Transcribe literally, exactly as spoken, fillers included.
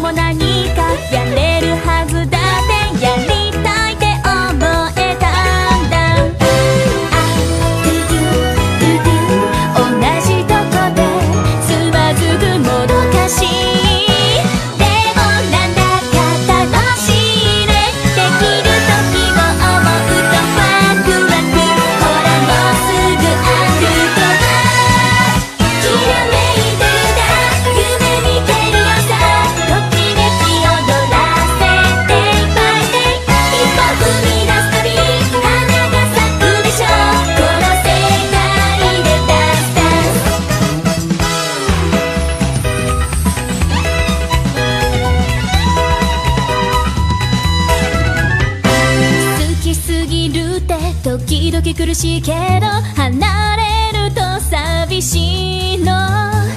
も何かやれるはずだってやりたいって思えたんだ。I do you do you 同じとこでつまずくもどかしい。でもなんだか楽しいね。できる時を思うとワクワク。ほらもうすぐあることきらめいてるだ夢見てるよさ。ときめき踊らせていっぱいで一歩踏み出すたび花が咲くでしょ。この世界でダンスダンス好きすぎるって時々苦しいけど離れると寂しいの。